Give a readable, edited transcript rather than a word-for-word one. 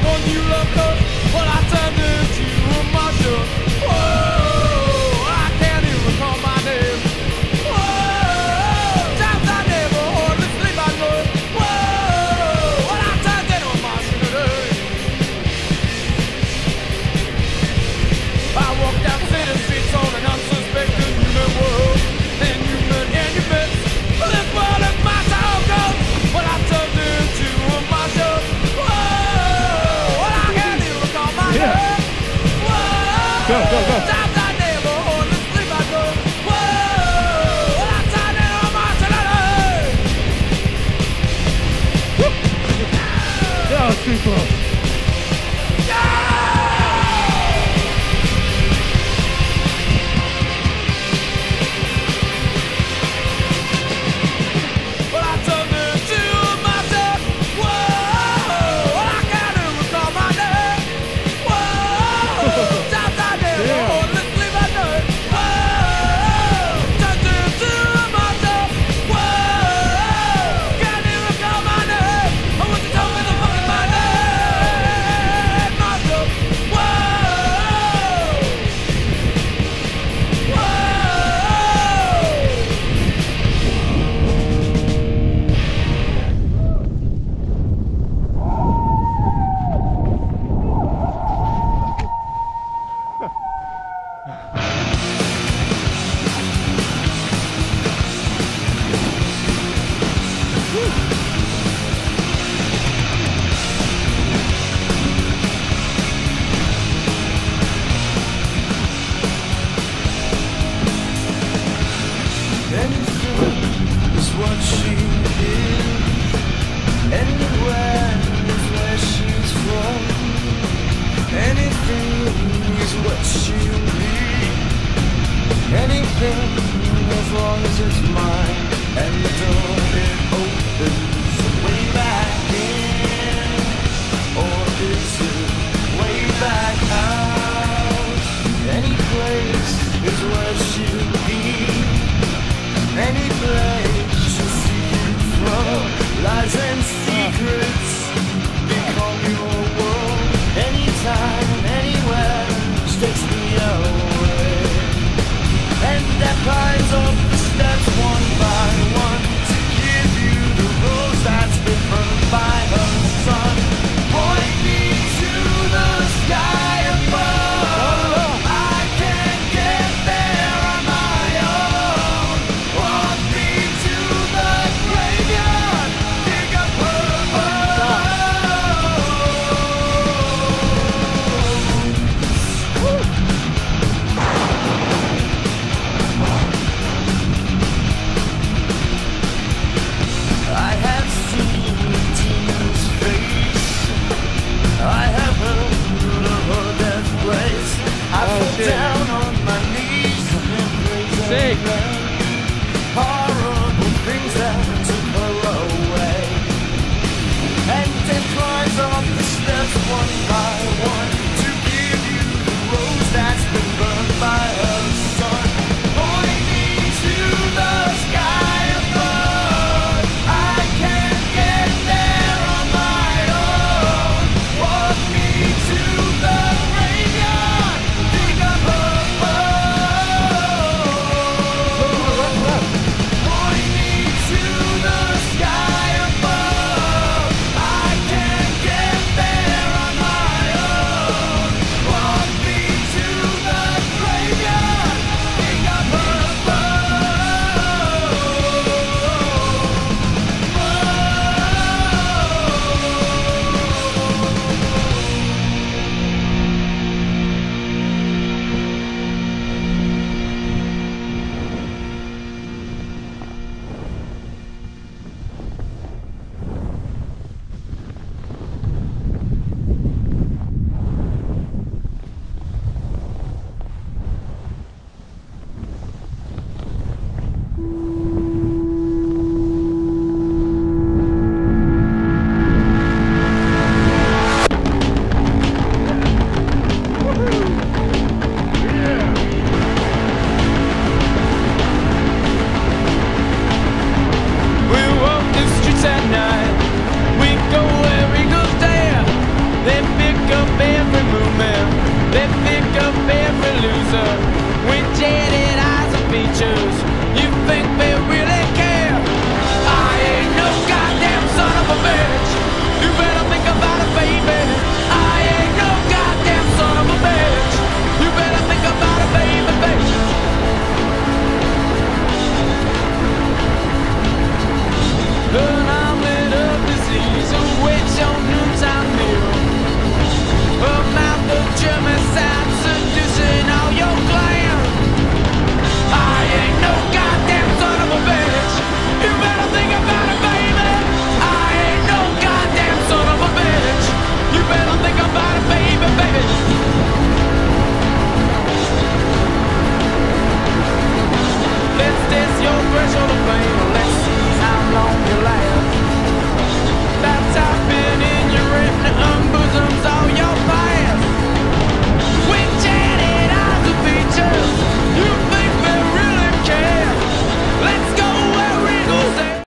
on you love her, but I turned into a marshal. Whoa, I can't even recall my name. Whoa, times I never hardly sleep, I know. Whoa, what I turned into a marshal today. I walked down city streets on an unsuspecting human world. And you met. Well, this world is my town goes. Well, I turned into a marshal. Whoa, well, I can't even recall my name. Whoa, Go.